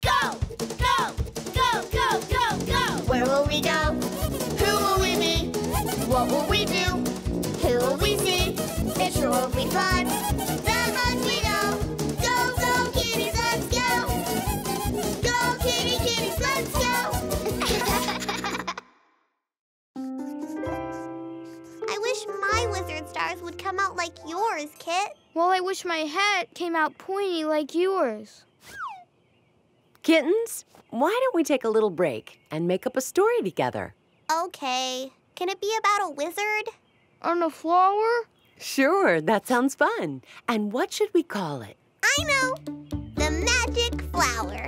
Go, go, go, go, go, go! Where will we go? Who will we be? What will we do? Who will we see? It sure will be fun. That much we know. Go, go, kitties, let's go! Go, kitties, let's go! I wish my wizard stars would come out like yours, Kit. Well, I wish my hat came out pointy like yours. Kittens, why don't we take a little break and make up a story together? Okay. Can it be about a wizard? On a flower? Sure, that sounds fun. And what should we call it? I know! The magic flower.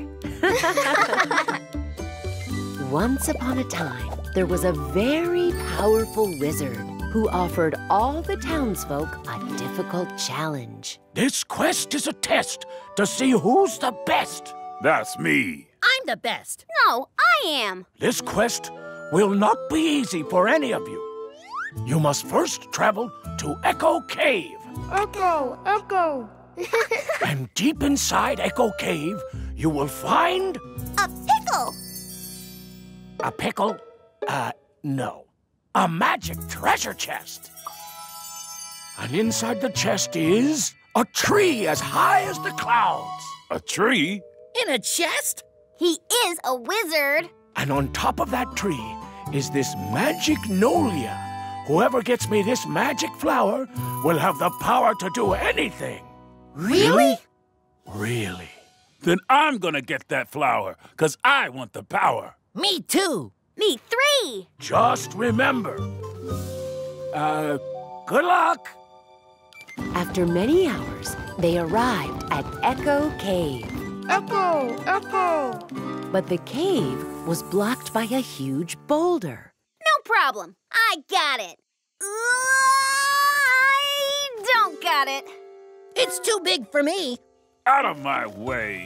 Once upon a time, there was a very powerful wizard who offered all the townsfolk a difficult challenge. This quest is a test to see who's the best. That's me. I'm the best. No, I am. This quest will not be easy for any of you. You must first travel to Echo Cave. Echo, Echo. And deep inside Echo Cave, you will find... A pickle. A pickle? No. A magic treasure chest. And inside the chest is a tree as high as the clouds. A tree? In a chest? He is a wizard. And on top of that tree is this Magic-Nolia. Whoever gets me this magic flower will have the power to do anything. Really? Really. Then I'm gonna get that flower, 'cause I want the power. Me too. Me 3. Just remember. Good luck. After many hours, they arrived at Echo Cave. Echo, Echo. But the cave was blocked by a huge boulder. No problem. I got it. I don't got it. It's too big for me. Out of my way.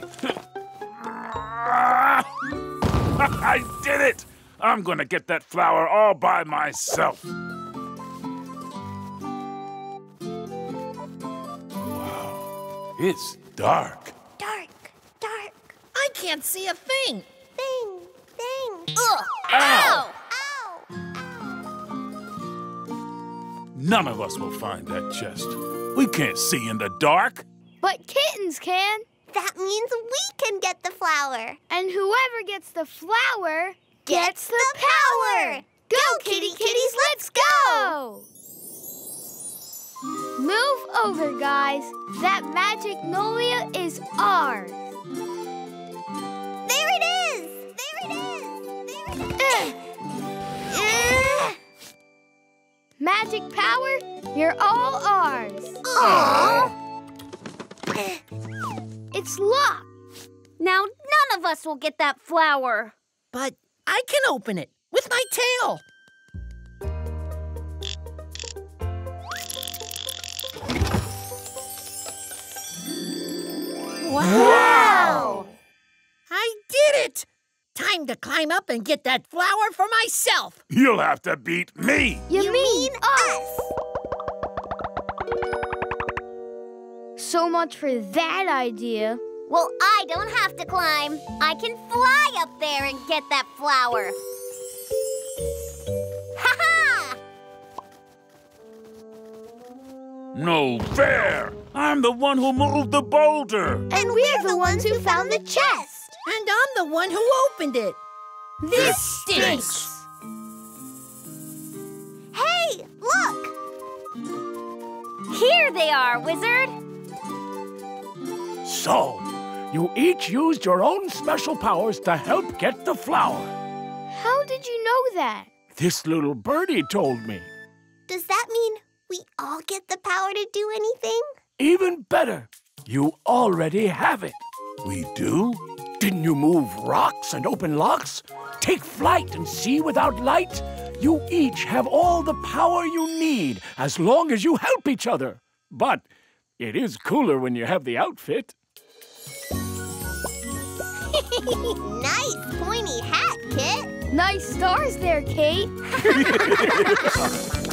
I did it! I'm gonna get that flower all by myself. Wow, it's dark. Dark, dark. I can't see a thing. Thing. Ugh. Ow! Ow! None of us will find that chest. We can't see in the dark. But kittens can. That means we can get the flower. And whoever gets the flower Gets the power. Go, kitties, let's go! Move over, guys. That Magic-Nolia is ours. There it is! There it is! There it is! Magic power, you're all ours. Aww! It's locked. Now none of us will get that flower. But I can open it with my tail. Wow! I did it! Time to climb up and get that flower for myself. You'll have to beat me. You mean us? So much for that idea. Well, I don't have to climb. I can fly up there and get that flower. Ha-ha! No fair! I'm the one who moved the boulder. And we're the ones who found the chest. And I'm the one who opened it. This stinks. Hey, look! Here they are, wizard. So, you each used your own special powers to help get the flower. How did you know that? This little birdie told me. Does that mean we all get the power to do anything? Even better, you already have it. We do? Didn't you move rocks and open locks? Take flight and see without light? You each have all the power you need as long as you help each other. But it is cooler when you have the outfit. Nice pointy hat, Kit. Nice stars there, Kate.